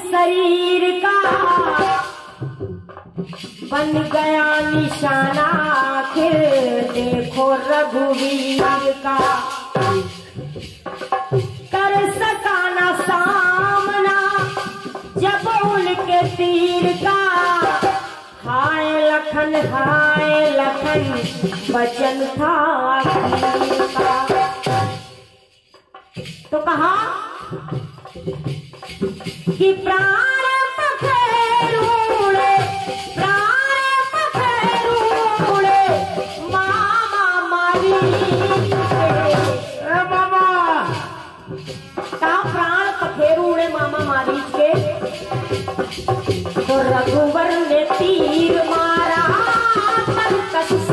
शरीर का बन गया निशाना, फिर देखो रघुवीर का कर सका ना सामना जब उनके तीर का। हाय लखन वचन था वीर का। तो कहा कि प्राण पखेरूड़े मामा मारी मामा का प्राण पखेरूड़े मामा मारी के। तो रघुवर ने तीर मारा तरकस से।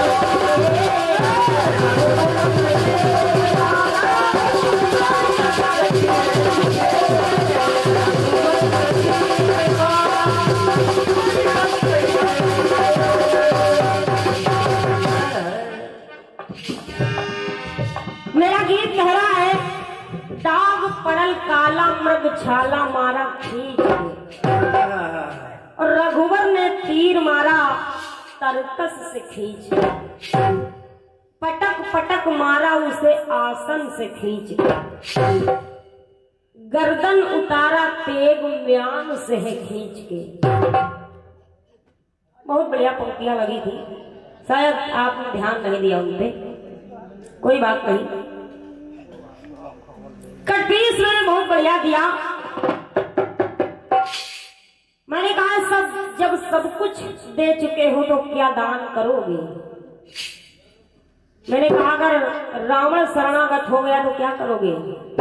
मेरा गीत कह रहा है दाग पड़ल काला मृग छाला मारा खींच, और रघुवर ने तीर मारा तरकस से खींच। पटक पटक मारा उसे आसन से खींच, गर्दन उतारा तेग म्यान से है खींच के। बहुत बढ़िया पंक्तियां लगी थी, शायद आपने ध्यान नहीं दिया उन पे, कोई बात नहीं। कटपीस मैंने बहुत बढ़िया दिया। मैंने कहा जब सब कुछ दे चुके हो तो क्या दान करोगे। मैंने कहा अगर रावण शरणागत हो गया तो क्या करोगे।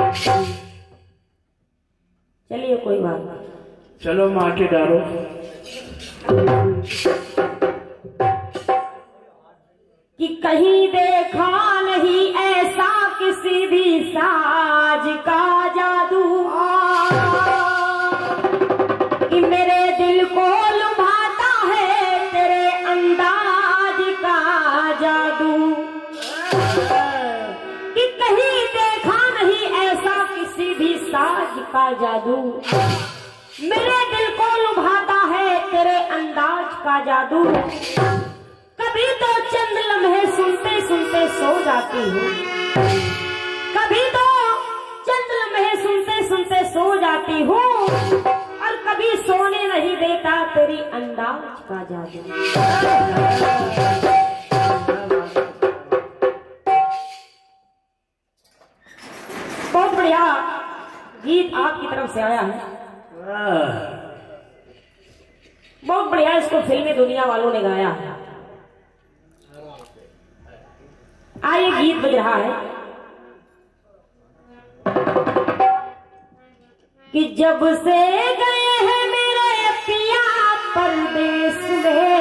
चलिए कोई बात नहीं, चलो माटी डालो। कि कहीं देखा नहीं ऐसा किसी भी साज का जादू, कि मेरे दिल को लुभाता है तेरे अंदाज का जादू। कि कहीं देखा नहीं ऐसा किसी भी साज का जादू, मेरे दिल को लुभाता है तेरे अंदाज का जादू। कभी तो चंद लम्हे सुनते सुनते सो जाती हूँ, कभी तो चंद लम्हे सुनते सुनते सो जाती हूँ, और कभी सोने नहीं देता तेरी अंदाज का जादू। बहुत बढ़िया गीत आपकी तरफ से आया है, बहुत बढ़िया। इसको फिल्मी दुनिया वालों ने गाया है। आइए गीत बज रहा है कि जब से गए हैं मेरे पिया परदेश में,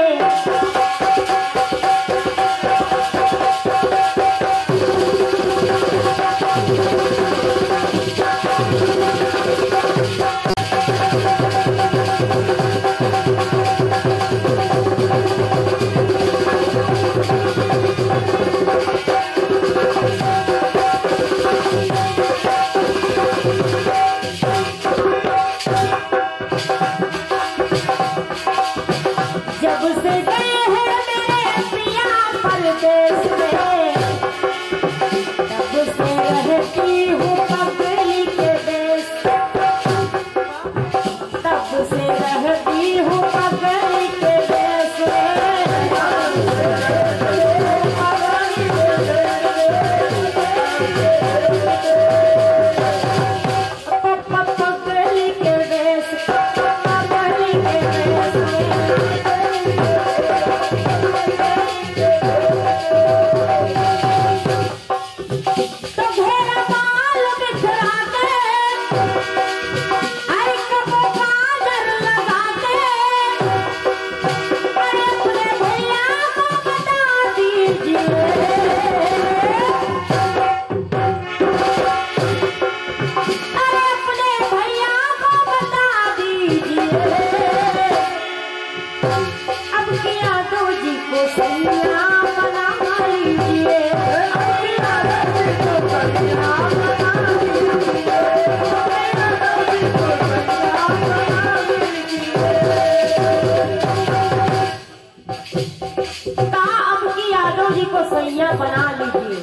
सैया बना लीजिए।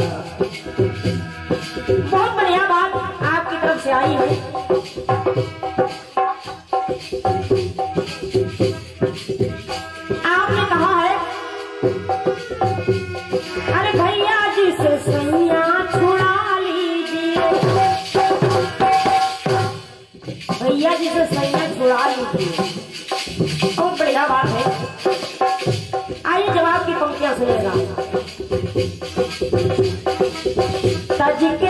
बहुत बढ़िया बात आपकी तरफ से आई है। आपने कहा है अरे भैया जी से सैया छुड़ा लीजिए, भैया जी से सैया छुड़ा लीजिए। बहुत बढ़िया बात है। आइए जवाब की पंक्तियां सुनिएगा। तज के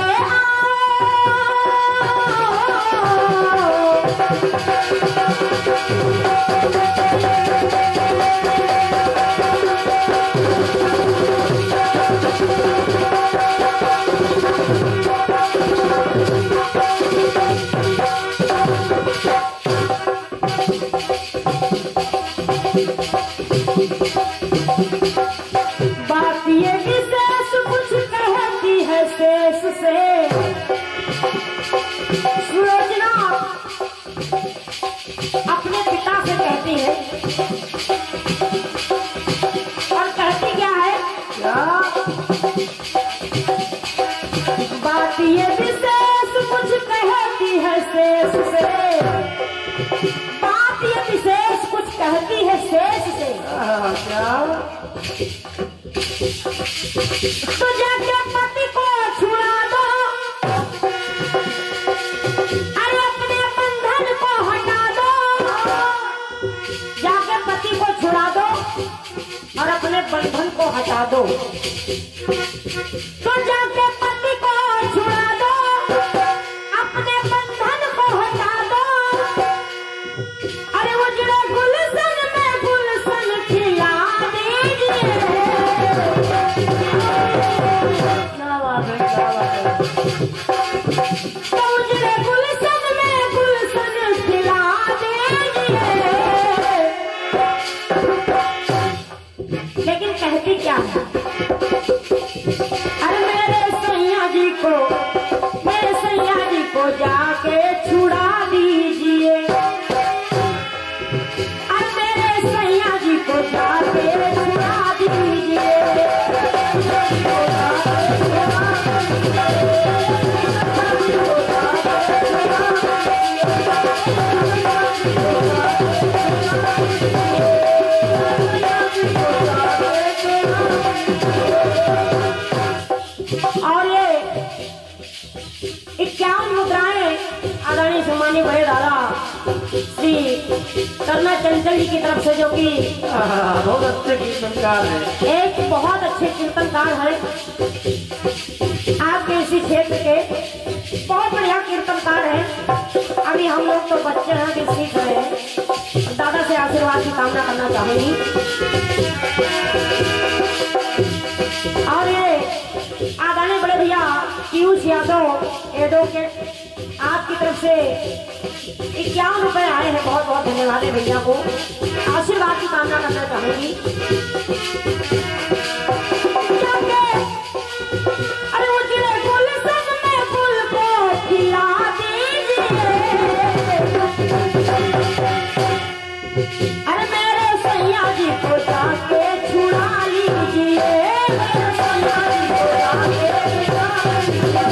बात ये विशेष कुछ कहती है शेष से, सुलोचना अपने पिता से कहती है और कहती क्या है? बात ये विशेष कुछ कहती है शेष से, बात ये विशेष कुछ कहती है शेष से। तो जाके पति को छुड़ा दो, अरे अपने बंधन को हटा दो, जाके पति को छुड़ा दो और अपने बंधन को हटा दो। तो जाके पति को छुड़ा दो, अपने बंधन को हटा दो, अरे उजड़े गुलशन में गुलशन खिला दीजिए। तो उजड़े गुलशन में गुलशन खिला दीजिए। लेकिन कहती क्या है? अरे मेरे सैया जी को जाके छुड़ा दीजिए, अरे मेरे सैया जी को जाके छुड़ा दीजिए। और ये 51 मुद्राएं आदरणीय सम्मानीय बड़े दादा श्री करना चंचल जी की तरफ से, जो कि बहुत अच्छे कीर्तनकार है, एक बहुत अच्छे कीर्तनकार है आपके इसी क्षेत्र के, बहुत बढ़िया कीर्तनकार है। अभी हम लोग तो बच्चे हैं, अभी सीख रहे हैं। दादा से आशीर्वाद की कामना करना चाहूंगी। और ये आदरणीय बड़े भैया पीयूष यादव एडवोकेट आपकी तरफ से 51 रुपए आए हैं। बहुत बहुत धन्यवाद है भैया को, आशीर्वाद की कामना करना चाहूंगी। अरे उजड़े गुलशन में फूल को खिला दीजिए, अरे मेरे सैया जी को जाके छुड़ा लीजिए, मेरे सैया जी को जाके छुड़ा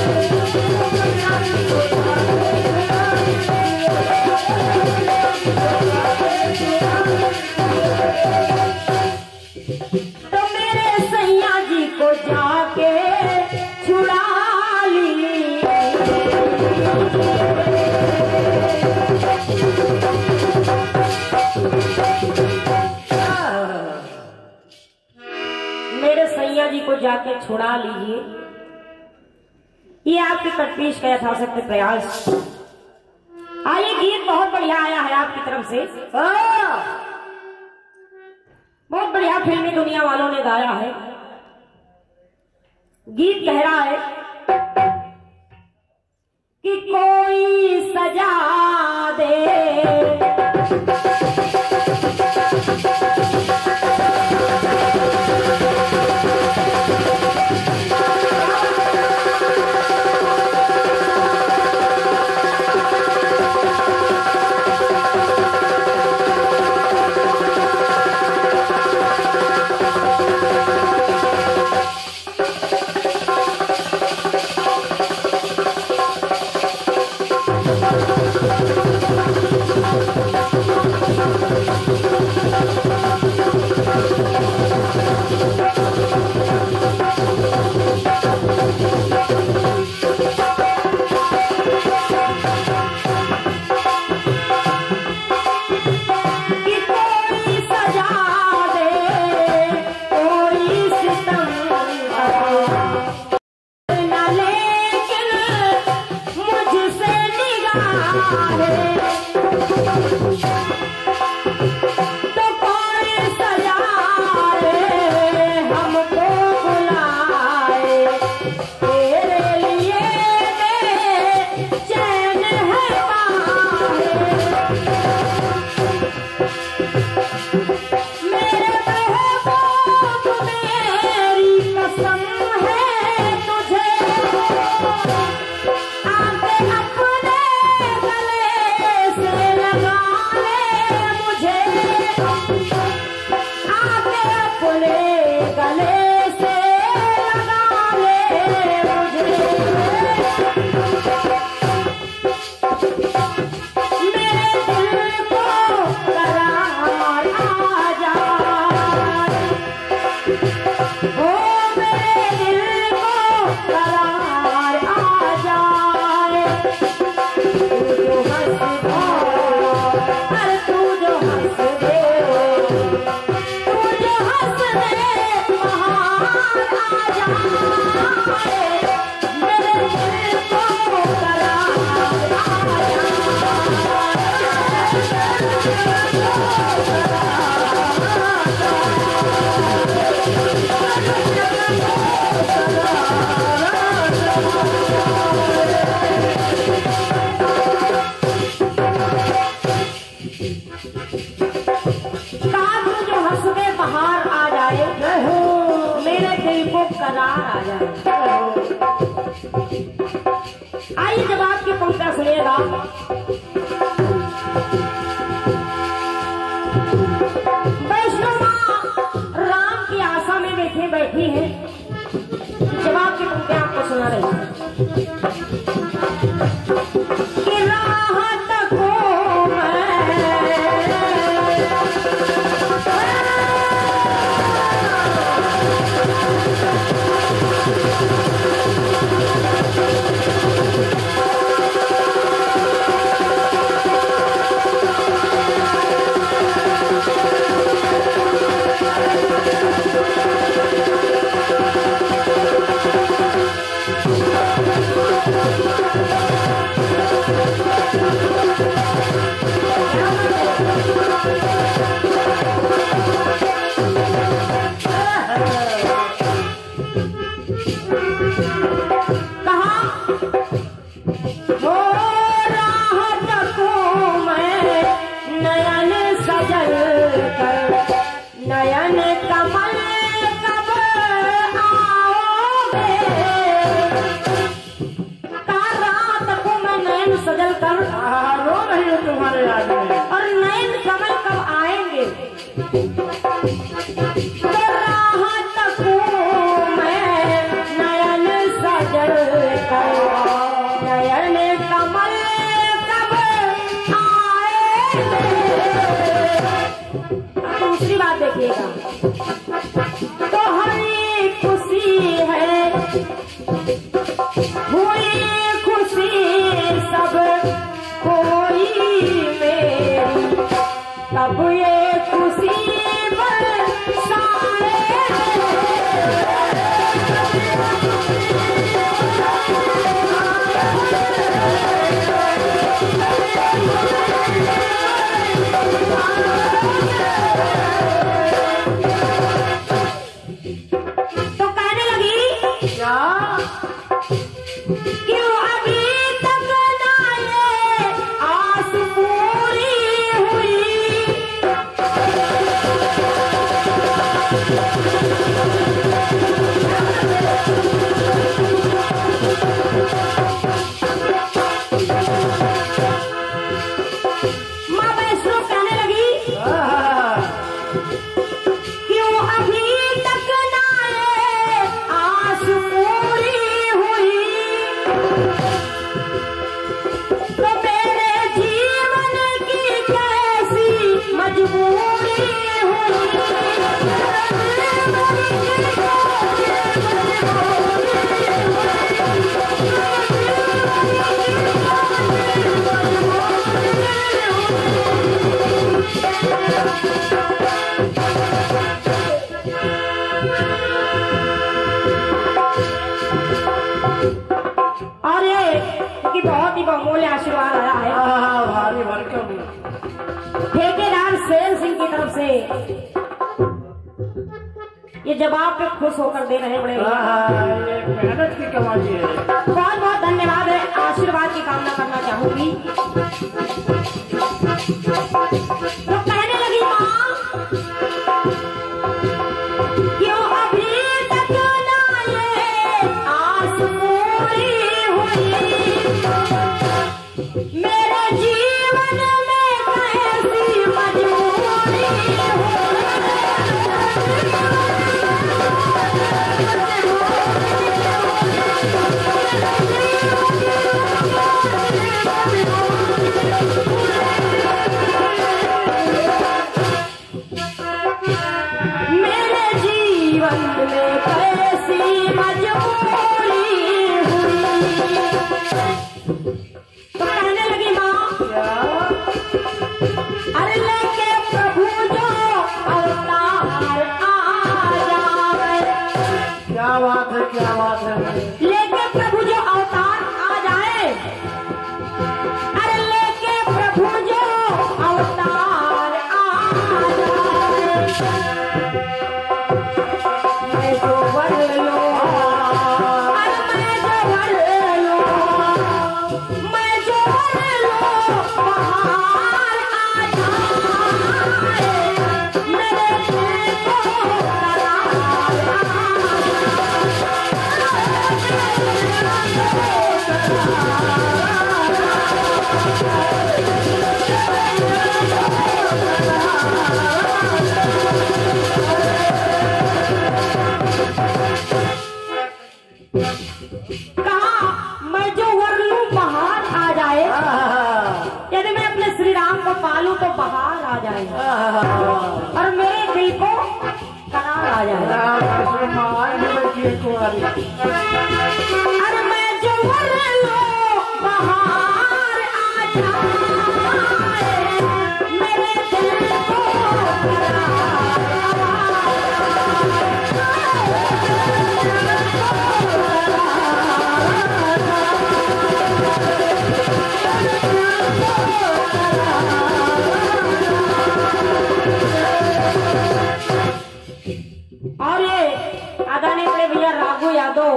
लीजिए। तो मेरे सैया जी को जाके छुड़ा लीजिए। मेरे सैया जी को जाके छुड़ा लीजिए। ये आपके कटपीश का यथाशक्ति प्रयास। आइए, गीत बहुत बढ़िया आया है आपकी तरफ से, बहुत बढ़िया फिल्मी दुनिया वालों ने गाया है। गीत कह रहा है कि कोई सजा दे, दिल को करार आ जाए। तू जो हंस दे, अरे तू जो हंस दे, तू जो हंस दे बाहर आ जाए। मेरे दिल को करार आ बाहर आ जाए, मेरे दिल को करार आ जाए। आइए जवाब की पंक्तियां सुनिएगा। वैष्णो मां राम की आशा में बैठी हैं। जवाब की पंक्तियां आपको सुना रही हैं। कि राहत को नयन कमल कब आओगे। रात को मैं नयन सजल कर रो रही हूँ तुम्हारे याद में, और नयन कमल कब आएंगे। तो रात को मैं नयन सजल कर नयन कमल कब आएंगे। दूसरी बात देखिएगा। तो हरी खुशी है, हुई खुशी सब कोई मेरी, तब ये खुशी बरसाए। तो कहने लगी क्या क्यों अभी तक ना ये आस पूरी हुई। माँ वैष्णो कहने लगी क्यों अभी तक ना ये आस पूरी हुई। तो मेरे जीवन की कैसी मजबूरी हुई। और ये कि बहुत ही बहुमूल्य आशीर्वाद आया है भारी भरकम ठेकेदार शेर सिंह की तरफ से। ये जवाब पे खुश होकर दे रहे बड़े ये मेहनत की कमाई है। बहुत बहुत धन्यवाद है। आशीर्वाद की कामना करना चाहूंगी। तो कहने लगी माँ क्यों अभी तक ना ये आस पूरी हुई। मेरे जीवन में कैसी मजबूरी मेरे जीवन में कैसी मजबूरी बात है। लेके प्रभु जो अवतार आ जाए, अरे लेके प्रभु जो अवतार आ जाए, मैं जो वर लो, अरे मैं जो वर लो, मैं जो वर लो, बाहर आ जाए, मेरे दिल को करार कहा मैं जो वर लूं बाहर आ जाए, यदि मैं अपने श्री राम को पालूं तो बाहर आ जाए और मेरे दिल को करार आ जाए। अरे मैं जो वर लूं बाहर आ जाए, मेरे दिल को और ये आदरणीय बड़े भैया राघु यादव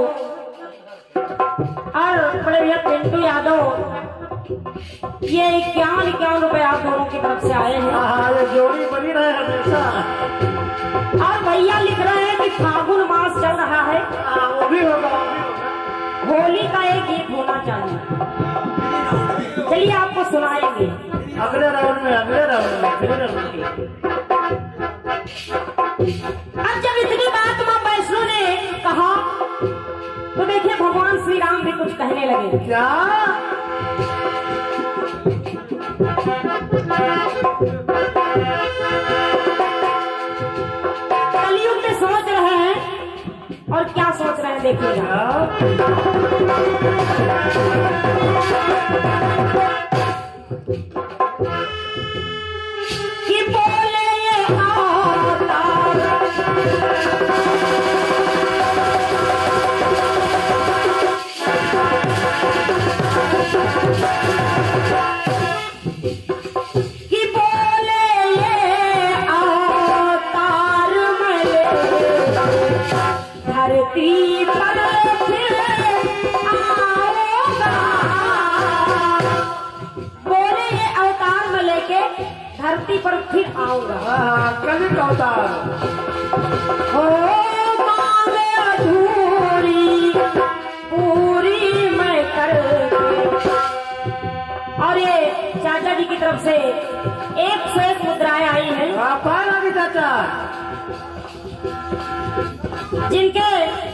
और बड़े भैया पिंटू यादव, ये 51 रुपए आप दोनों की तरफ से आए हैं। ये जोड़ी बनी रहे हमेशा। और भैया लिख रहे हैं कि फागुन मास चल रहा है, वो भी होगा, वो भी होगा। होली का एक गीत होना चाहिए। चलिए आपको सुनाएंगे अगले राउंड में, अगले राउंड में, अगले राउंड में। अब जब इतनी बात मां वैष्णो ने कहा तो देखिए भगवान श्री राम भी कुछ कहने लगे। क्या? कलयुग में सोच रहे हैं और क्या सोच रहे हैं देखिएगा। कि बोले ये धरती पर फिर आओगा, बोले ये अवतार में लेके धरती पर फिर आऊंगा। कभी का अवतार हो मांगे अधूरी पूरी मैं करके। और ये चाचा जी की तरफ से 101 मुद्राएं आई हैं, पार आगे चाचा, जिनके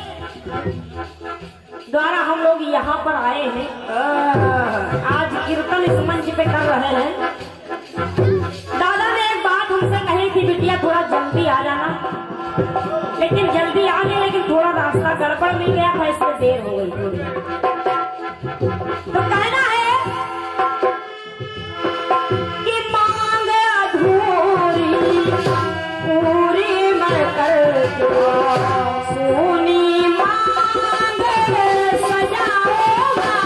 द्वारा हम लोग यहाँ पर आए हैं। आज कीर्तन इस मंच पे कर रहे हैं। दादा ने एक बात हमसे कही थी, बिटिया थोड़ा जल्दी आ जाना, लेकिन जल्दी आ गए, लेकिन थोड़ा रास्ता गड़बड़ मिल गया था, इसमें देर हो गई थोड़ी। तो कहना है कि मांग अधूरी पूरी मैं करके, सोनी मांग सजाऊंगा।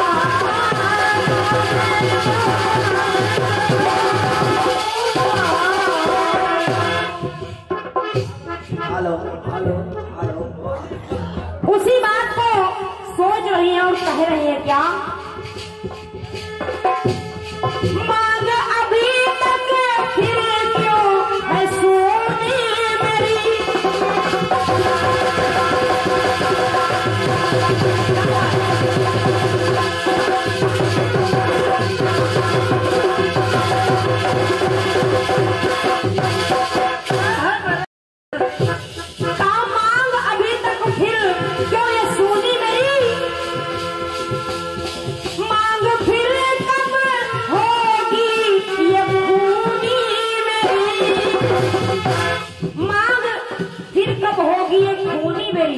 Hello hello hello. उसी बात को सोच रही है और कह रही है क्या, मांग अभी तक फिर क्यों है सोनी मेरी। मांग अभी तक फिर क्यों ये सोनी मेरी, मांग फिर कब होगी ये खूनी मेरी, मांग फिर कब होगी ये खूनी मेरी।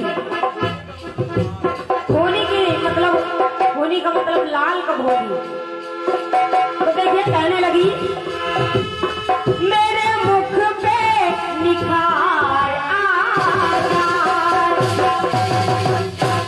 खूनी की मतलब, खूनी का मतलब लाल कब होगी। तो देखिए कहने लगी, मेरे मुख पे निखार आ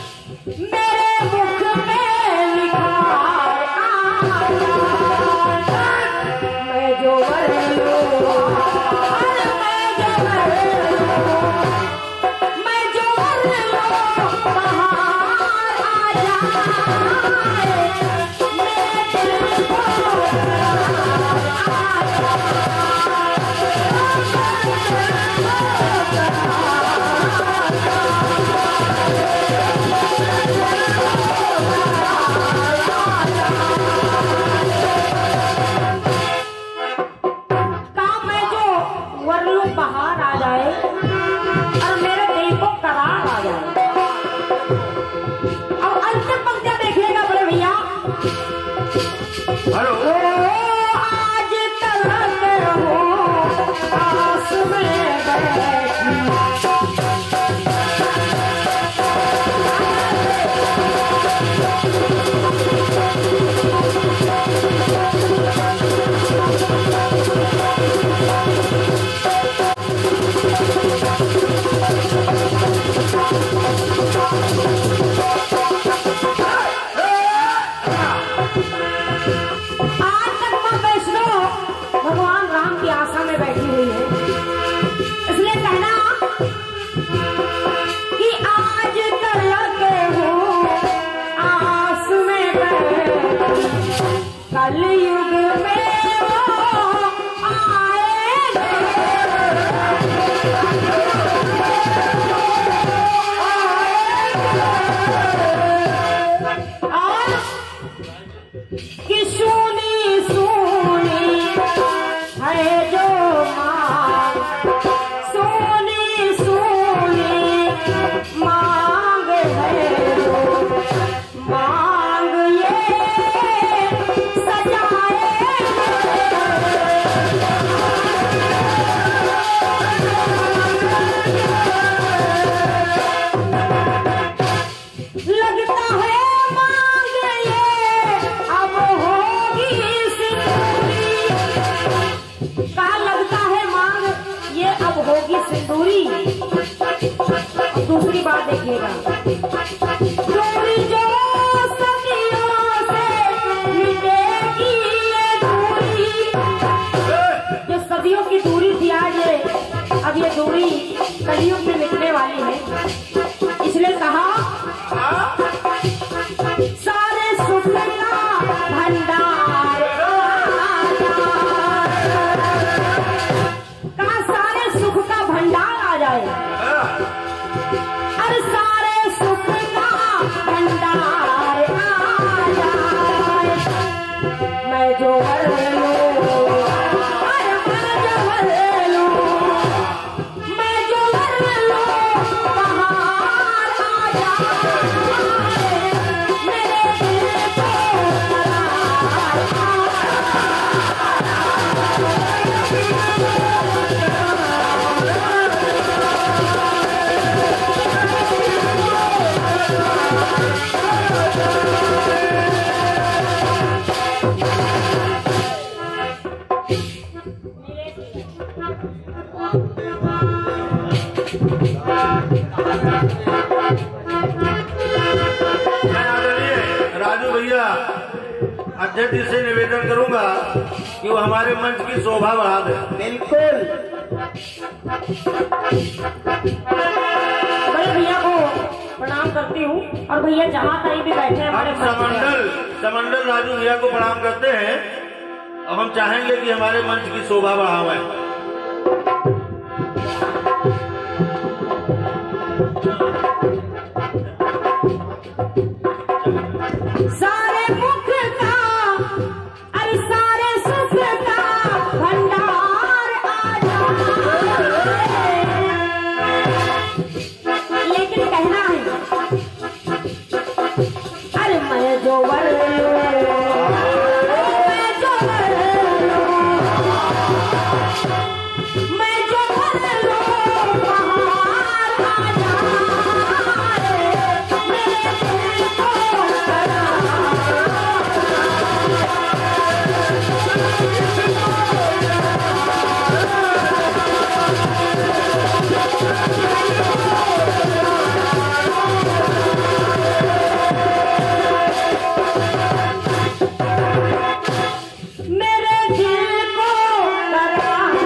आज तक मां वैष्णो भगवान राम की आशा में बैठी हुई है, इसलिए कहना कि आज कल के हो आस में बैठी, कल युग में वो आएंगे। और कि सुनी सुनी है जो मांग, सुनी सुनी मांग है जो मांग ये सजाए। लगता है मांग ये अब होगी सिंदूरी, कहा लगता है मांग ये अब होगी सिंदूरी। दूसरी बात देखिएगा, दूरी जो सदियों से मिटेगी ये दूरी, जो सदियों की दूरी थी आज ये अब ये दूरी कलयुग में मिटने वाली है। इसलिए कहा सारे सुख का भंडार कहा सारे सुख का भंडार आ जाए। अरे सारे सुख का भंडार आ जाए। मैं जो वर लूं, अरे मैं जो वर लूं, मैं जो वर लूं बाहर आ जाए। मेरे दिल को करार राजू भैया अध्यक्ष जी से निवेदन करूंगा कि वो हमारे मंच की शोभा बढ़ा दे। बिल्कुल। बड़े भैया को प्रणाम करती हूँ और भैया जहाँ कहीं भी बैठे हैं हमारे हम समंडल राजू भैया को प्रणाम करते हैं और हम चाहेंगे कि हमारे मंच की शोभा बढ़ावे। सारे मुख का अरे सारे सुख का भंडार आ जाए। लेकिन कहना है अरे मैं जो वर लूं, मैं जो वर लूं, मैं जो वर लूं बाहर आ जाए। मेरे दिल को मेरे दिल को करार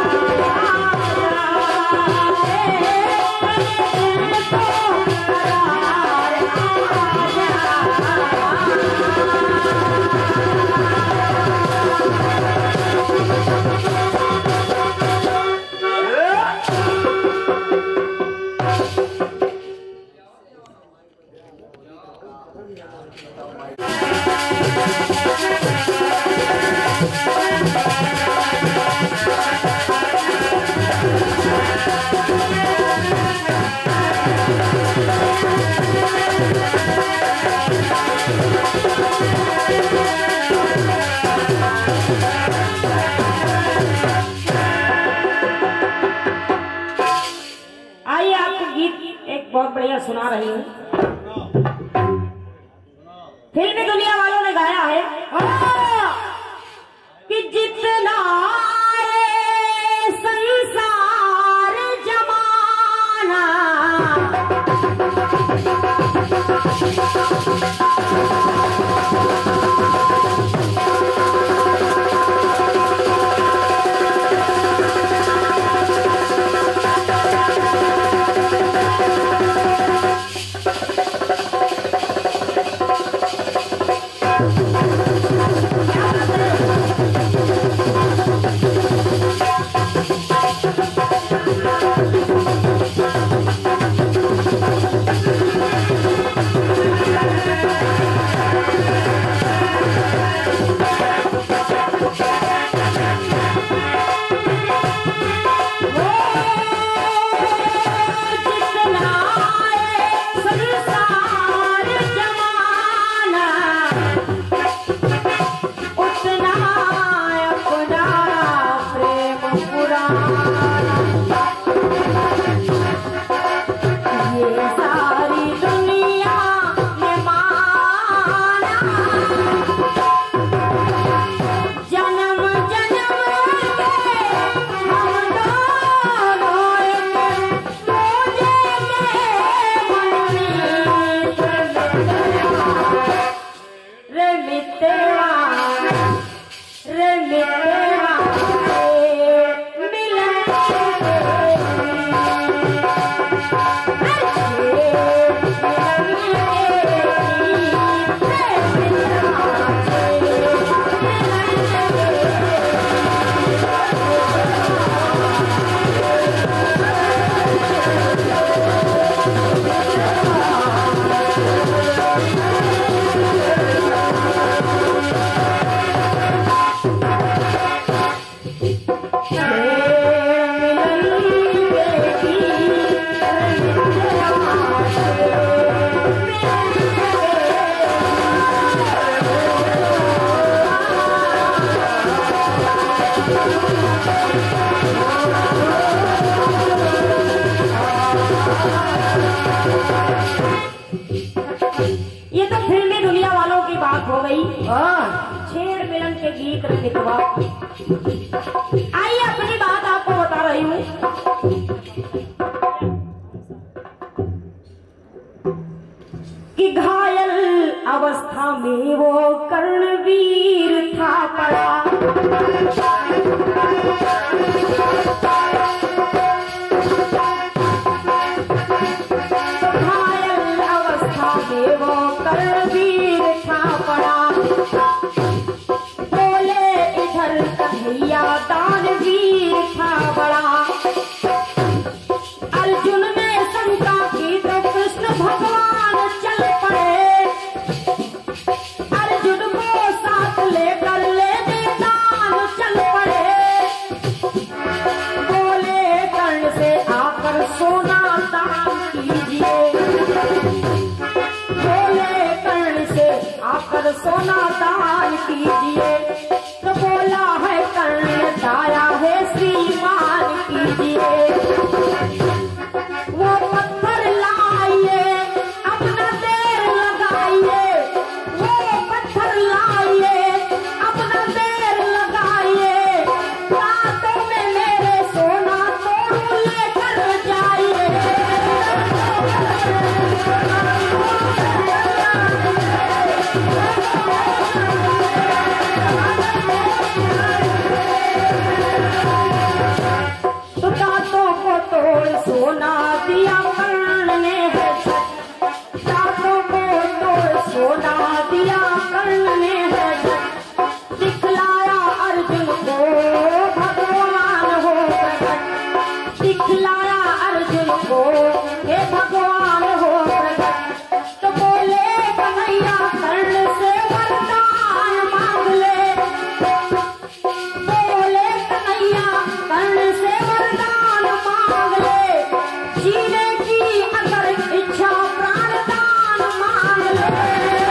बहुत बढ़िया सुना रही हूँ। फिल्मी दुनिया वालों ने गाया है मित्र मितवा। आइए अपनी बात आपको बता रही हूँ कि घायल अवस्था में वो कर्णवीर था पड़ा। घायल अवस्था में वो कर्णवीर था पड़ा। बोले इधर कन्हैया दानवीर था बड़ा। अर्जुन ने शंका की तो कृष्ण भगवान चल पड़े। अर्जुन को साथ लेकर ले मैदान चल पड़े। बोले कर्ण से आकर सोना दान कीजिए। बोले कर्ण से आकर सोना दान कीजिए। तो बोला है कर्ण दाया है श्रीमान कीजिए। वो पत्थर लाइए अपना देर लगाइए। वो पत्थर लाइए अपना देर लगाइए। रातों में मेरे सोना तोड़ लेकर जाइए। तो दांतों को तोड़ सोना दिया कर्ण ने है झट। दांतों को तोड़ सोना दिया कर्ण ने है झट। दिखलाया अर्जुन को भगवान हो प्रकट। दिखलाया अर्जुन को हे भगवान हो प्रकट। तो बोले कन्हैया कर्ण से वरदान मांग ले। बोले कन्हैया कर्ण से वरदान मांग ले। जीने की अगर इच्छा प्राणदान मांग ले।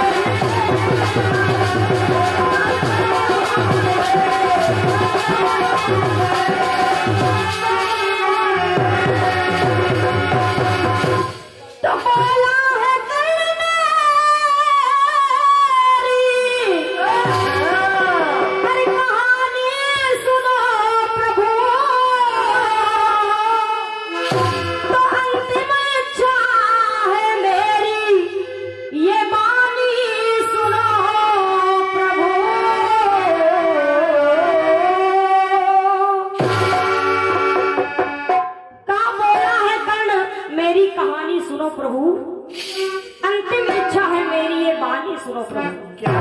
तो बोला है कर्ण हर कहानी सुनो प्रभु। तो अंतिम इच्छा है मेरी ये वाणी सुनो प्रभु। क्या बोला है कर्ण मेरी कहानी सुनो प्रभु। अंतिम इच्छा है मेरी ये वाणी सुनो प्रभु। क्या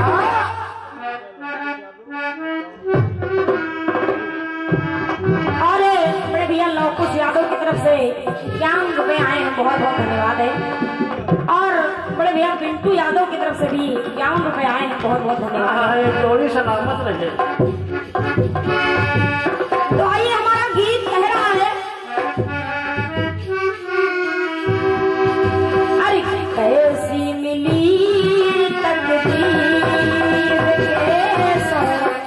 अरे बड़े भैया लौकुश यादव की तरफ से 51 रुपए आए हैं, बहुत बहुत धन्यवाद है। और बड़े भैया पिंटू यादव की तरफ से भी 51 रुपए आए हैं, बहुत बहुत धन्यवाद है। थोड़ी सलामत रहे। तो आइए हमारा गीत कह रहा है अरे कैसी मिली तकदीर के संग।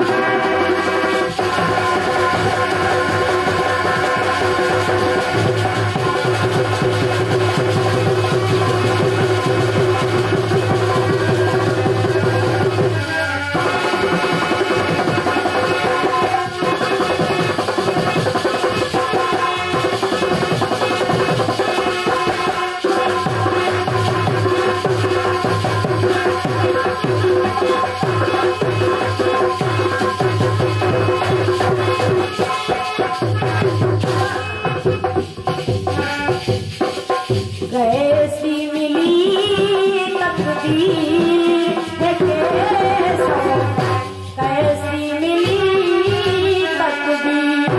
कैसी मिली तकदीर है के संग। कैसी मिली तकदीर।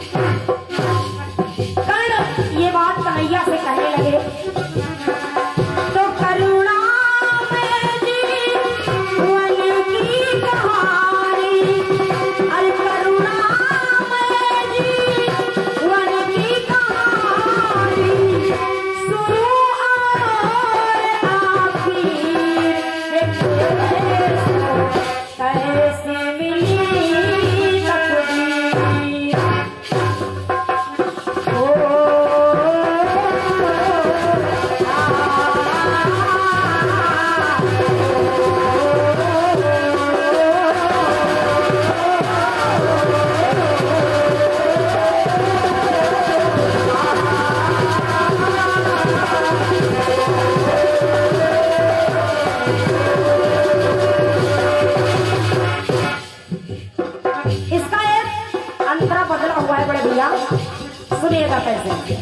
कर्ण ये बात कन्हैया से कहने लगे। तो करुणा में जीवन की कहानी। अरे करुणा में जीवन की कहानी। शुरू और आखिर इसका एक अंतरा बदला हुआ है बड़े भैया, सुनिएगा कैसे।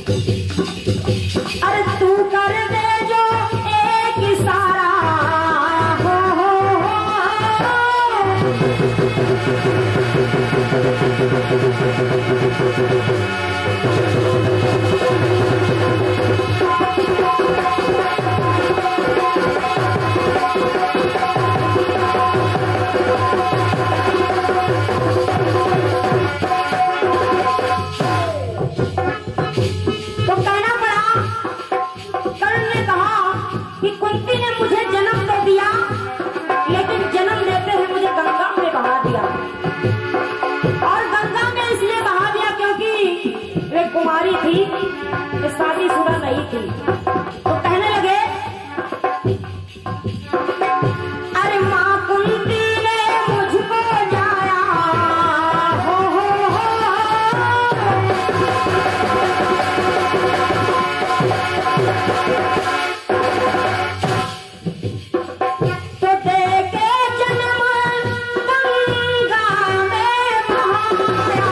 अरे तू कर दे जो एक इशारा, हो तो कहना पड़ा, कर्ण ने कहा कि कुंती ने मुझे जन्म तो दिया, लेकिन जन्म देते हुए मुझे गंगा में बहा दिया। और गंगा में इसलिए बहा दिया क्योंकि वे कुमारी थी, शादीशुदा नहीं थी। तो कहने लगे, अरे माँ कुंती ने मुझको जाया, हो तो दे के जन्म गंगा में बहाया,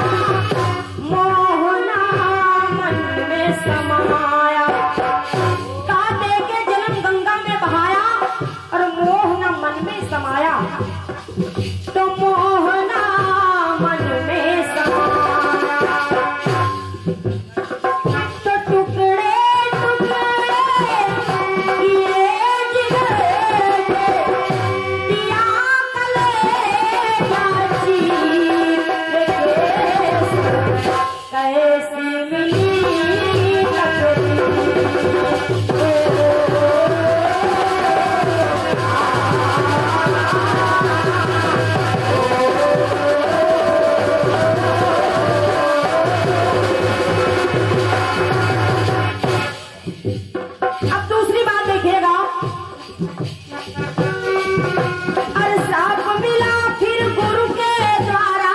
मोहना मन में समाया। का दे के जन्म गंगा में बहाया और मोहना मन में समाया, तो मोहना मन में समाया। तो टुकड़े टुकड़े किए जिगर के, दिया कलेजा चीर के, कैसी मिली अब दूसरी बात देखिएगा। अरे साप मिला फिर गुरु के द्वारा,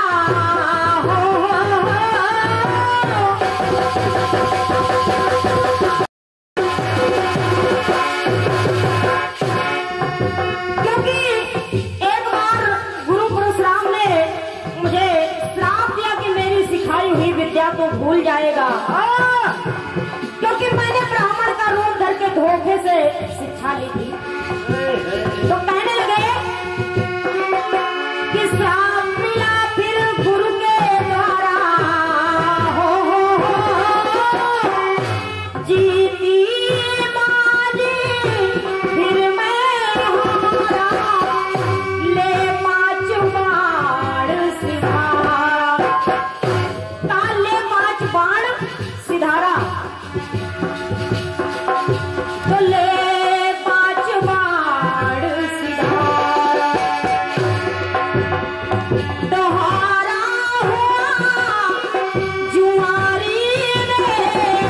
क्योंकि एक बार गुरु परशुराम ने मुझे श्राप दिया कि मेरी सिखाई हुई विद्या तो भूल जाएगा, क्योंकि मैंने ब्राह्मण का रूप धर के धोखे से शिक्षा ली थी। तो कहने लगे कि श्राप मिला फिर गुरु के द्वारा, हो जीती बाजी फिर मैं हारा, ले 5 बाण सिधारा। ले 5 बाण सिधारा, तो ले 5 बाण सिधारा। तो हारा हुआ जुआरी में,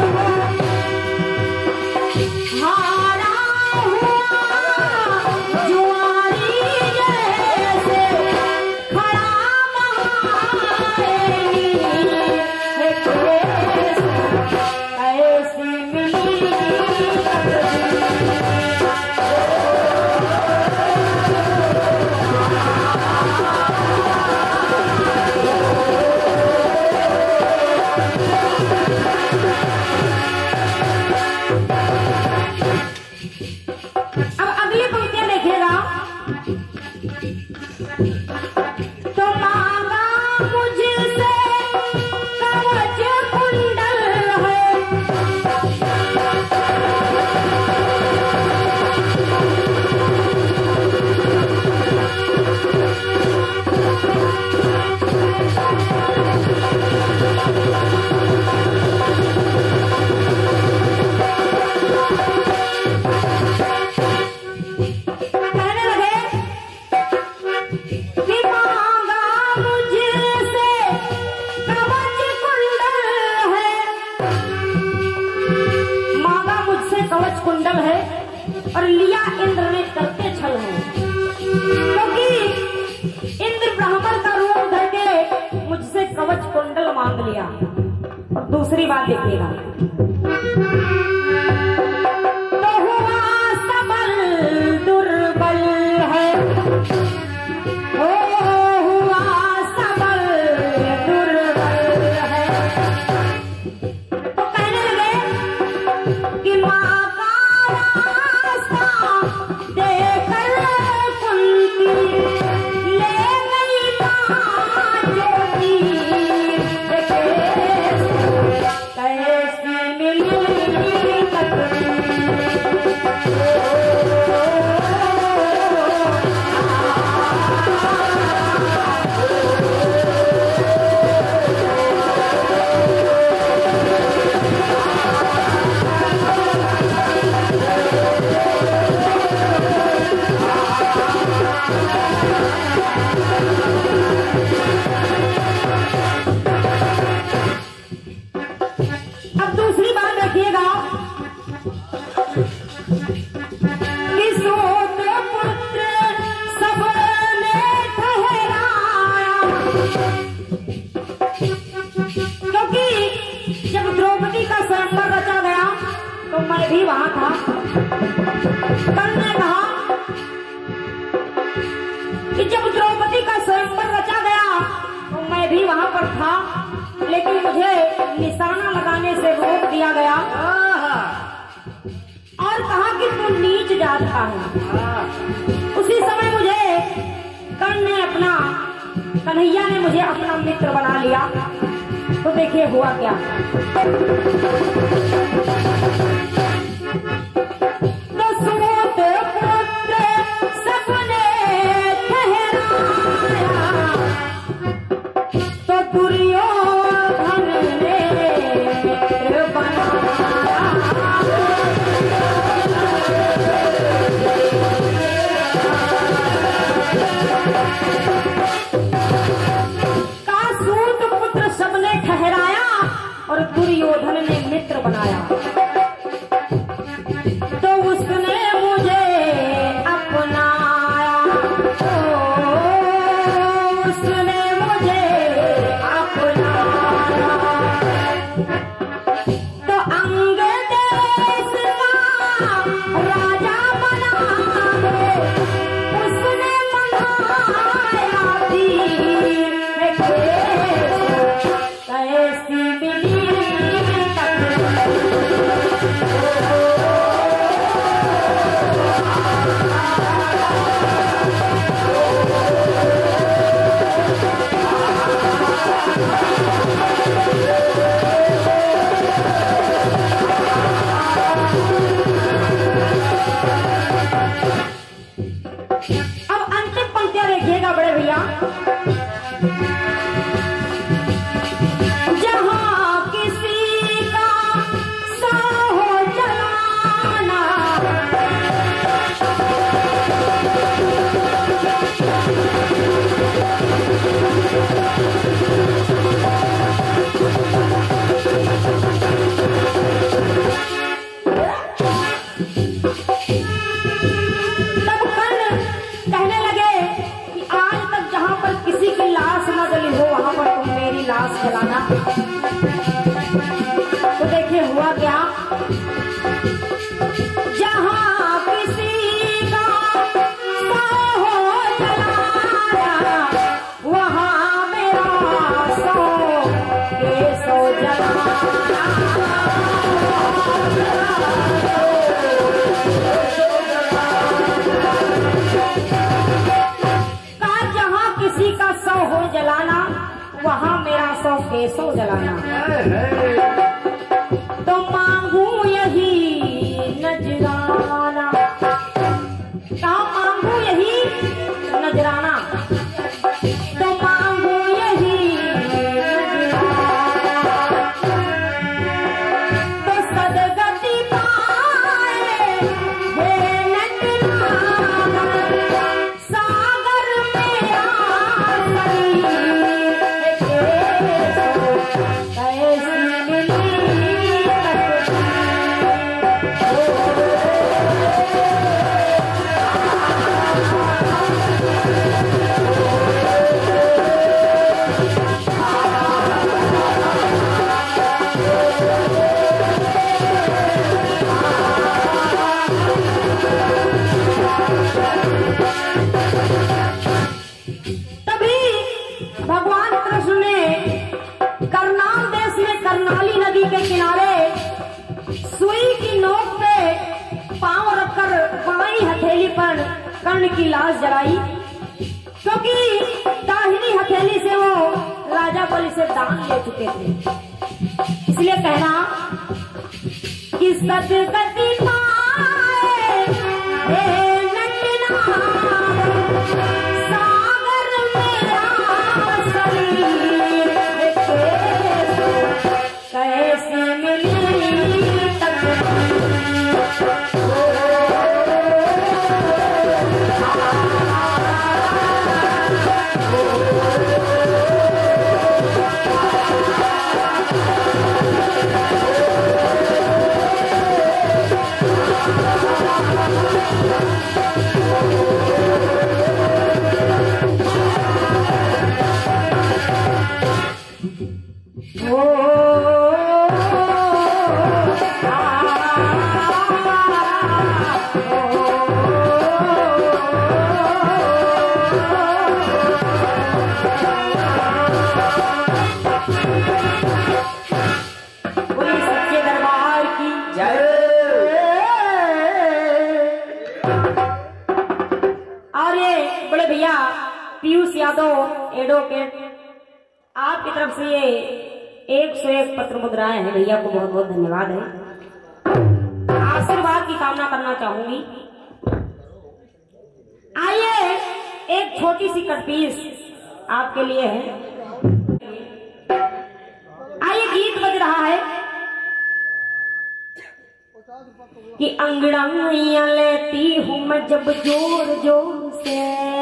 हारा हुआ जुआरी जैसे, खड़ा महारानी है केस, ऐसी मिली अब अगली पंक्तियां देखिएगा। तो मांगा मुझसे कवच कुंडल है, कहने लगे कि मांगा मुझसे कवच कुंडल है, मांगा मुझसे कवच कुंडल है और लिया इंद्र ने करके छल है, क्योंकि इंद्र ब्राह्मण का रूप धर के मुझसे कवच कुंडल मांग लिया। और दूसरी बात देखिएगा, तो हुआ सबल दुर् भी वहां था। कर्ण ने कहा कि जब द्रौपदी का स्वयंवर रचा गया तो मैं भी वहां पर था, लेकिन मुझे निशाना लगाने से रोक दिया गया और कहा कि तू नीच जात का है। उसी समय मुझे कन्हैया ने मुझे अपना मित्र बना लिया। तो देखिए हुआ क्या। तो सूत पुत्र सपने ठहराया, तो दुर्योधन ने मित्र बनाया। ठहराया और दुर्योधन ने मित्र बनाया। तो उसने मुझे अपनाया, उसने मुझे अपनाया। तो अंग देश का राजा बना दे, उसने मनाया दीन कैसी मिली अब अंतिम पंक्तियां देखिएगा बड़े भैया। चलाना। तो देखिए हुआ क्या। जहां किसी का हो जलाया, वहां मेरा के सौ जलाया। जहां किसी का 100 हो जलाना, वहां मेरा 100 केसो जलाना। तो मांगू यही नजराना, कहा मांगू यही नजराना। तो मांगू यही नजराना, तो सदगति पाए हे नटनाना, सागर मेरा कर्ण की लाश जलाई, क्योंकि दाहिनी हथेली से वो राजा बलि से दान ले चुके थे। इसलिए कहना कि सदगति पाए हे नटनारा, सागर मेरा शरीर कैसे मिली oh, और ये बड़े भैया पीयूष यादव एडवोकेट, आपकी तरफ से ये 101 पत्र मुद्राएं हैं। भैया को बहुत बहुत धन्यवाद है। आशीर्वाद की कामना करना चाहूंगी। आइए एक छोटी सी कटपीस आपके लिए है। आइए गीत बज रहा है कि अंगड़ाइयां लेती हूं मैं जब जोर जोर से,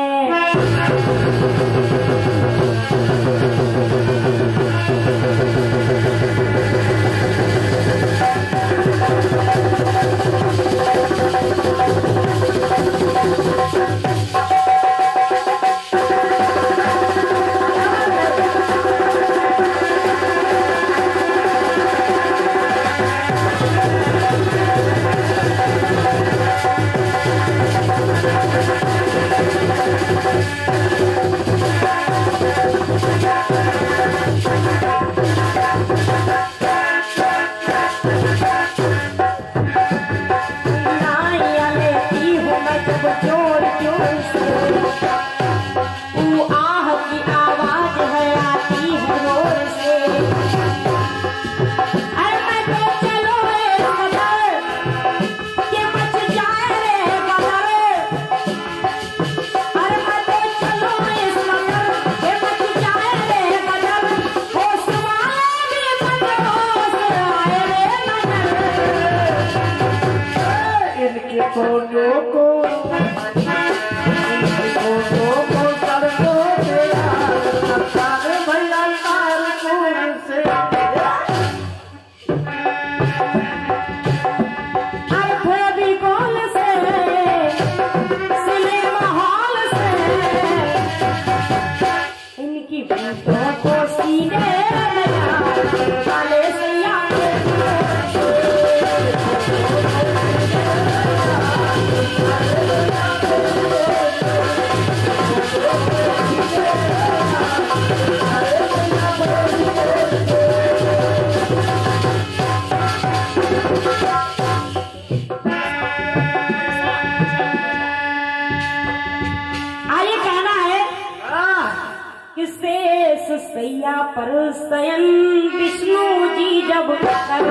सैया पर शयन विष्णु जी जब कर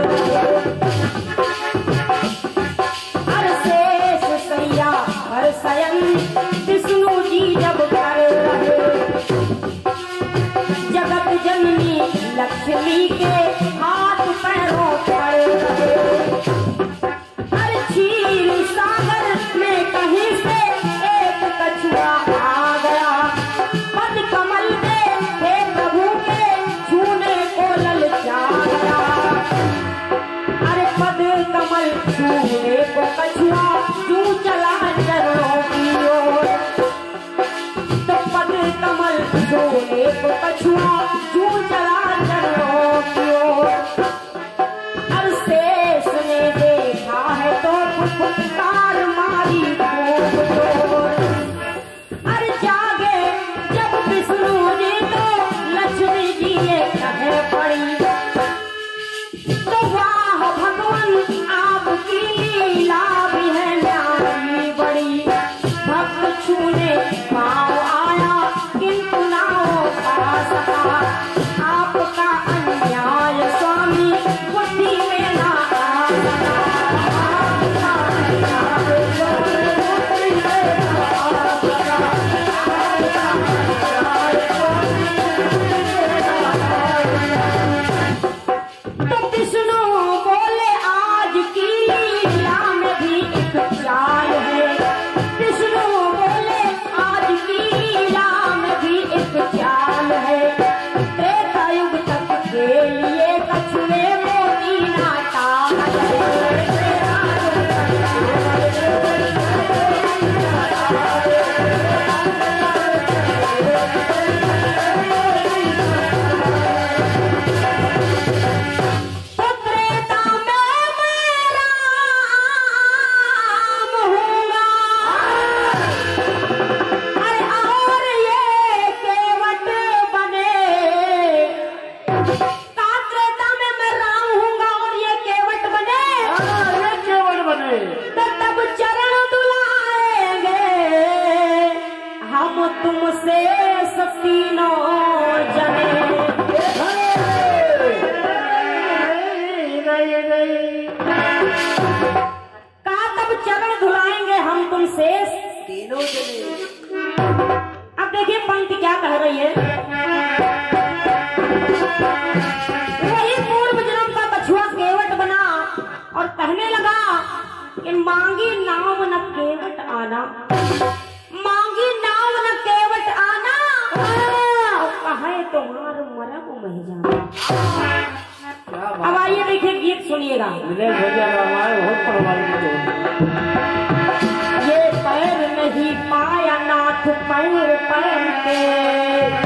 शेष सैया पर शयन विष्णु जी जब कर रहे, जगत जननी लक्ष्मी के हाथ पैरों पर रहे। अरे क्षीर सागर में कहीं से एक कछुआ आ गया, पद कमल कमल छूने को कछुआ क्यों चला चरणों की ओर, तो पद कमल छूने को कछुआ क्यों चला चरणों की ओर। अब शेष ने देखा है तो फुटकार मारी खूब जोर। अरे जागे जब विष्णु जी तो लक्ष्मी जी ने कहे पड़ी, तो वाह भगवान आपकी लीला भी है न्यारी बड़ी। भक्त छूने पाँव आया किंतु ना हो पा सका, आप तीनों जने। अब देखिए पंक्ति क्या कह रही है। वही पूर्व जन्म का कछुआ केवट बना और कहने लगा कि मांगी नाव न केवट आना, मांगी नाव न केवट आना, कहे तुम्हार मरब मह जाना। अब आइए देखिए गीत सुनिएगा। ये पैर नहीं पाया नाथ पैर पैर के,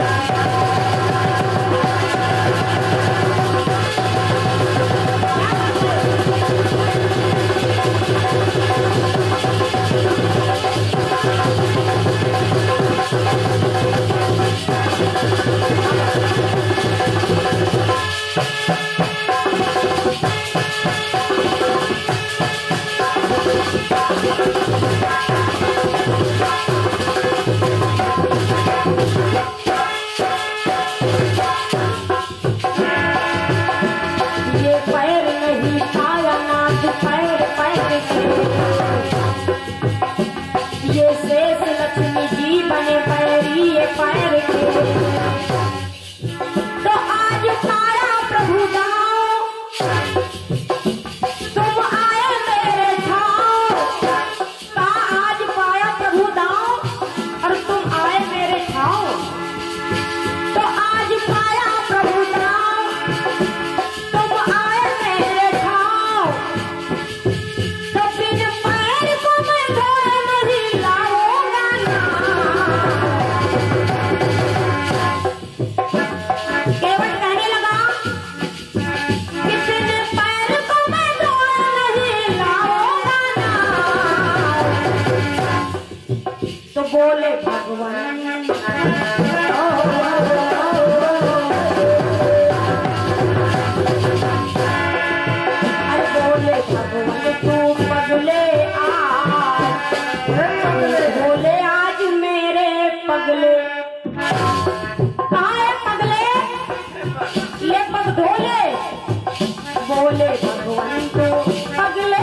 बोले भगवान अरे बोले भगवान तू पगले आज, बोले आज मेरे पगले, कहाँ है पगले, ले पग धोले, बोले भगवान तू पगले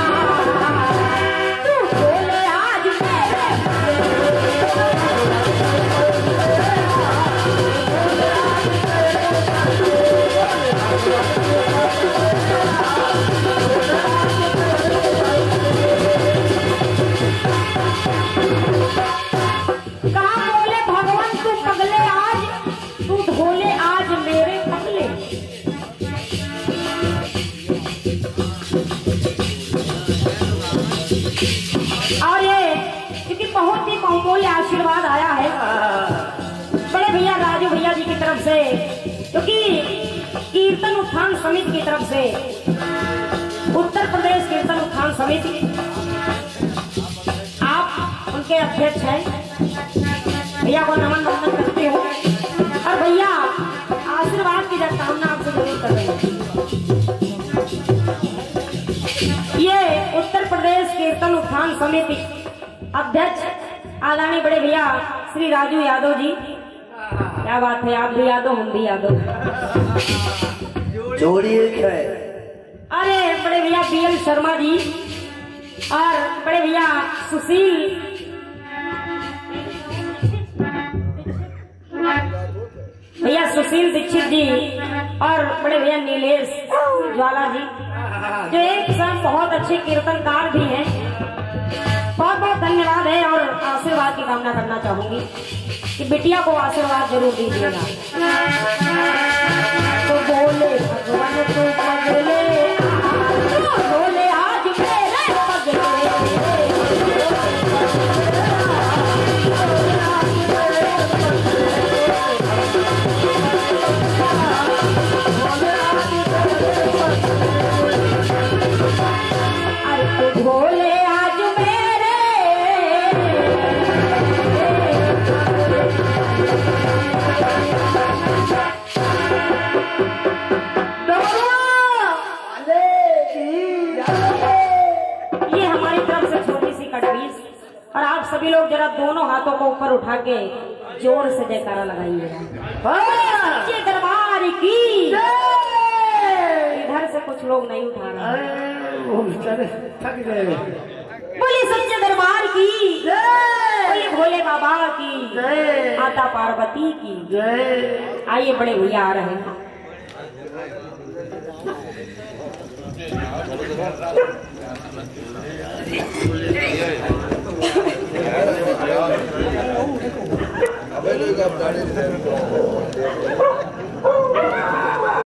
बहुमूल्य आशीर्वाद आया है बड़े भैया राजू भैया जी की तरफ से, क्योंकि कीर्तन उत्थान समिति की तरफ से, उत्तर प्रदेश कीर्तन उत्थान समिति, आप उनके अध्यक्ष हैं। भैया को नमन वंदन करते हो और भैया आशीर्वाद की कामना आपसे जरूर कर रहे हैं। ये उत्तर प्रदेश कीर्तन उत्थान समिति अध्यक्ष आदरणीय बड़े भैया श्री राजू यादव जी, क्या बात है, आप भी यादव हम भी यादव, जोड़ी एक है। अरे बड़े भैया बीएल शर्मा जी और बड़े भैया सुशील, भैया सुशील दीक्षित जी और बड़े भैया नीलेश ज्वाला जी, जो एक साथ बहुत अच्छे कीर्तनकार भी हैं। बहुत बहुत धन्यवाद है और आशीर्वाद की कामना करना चाहूंगी कि बिटिया को आशीर्वाद जरूर दीजिएगा। तो बोले भगवान तू पगले, बोले आज मेरे पगले, अरे तू बोले आज और आप सभी लोग जरा दोनों हाथों को ऊपर उठा के जोर से जयकारा लगाइएगा। दरबार की इधर से कुछ लोग नहीं उठा रहे, थक गए। बोले सच्चे दरबार की बोले भोले बाबा की माता पार्वती की जय। आइए बड़े भैया आ रहे हैं।